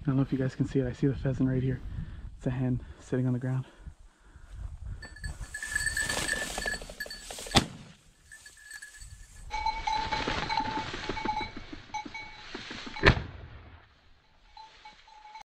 I don't know if you guys can see it. I see the pheasant right here. It's a hen sitting on the ground.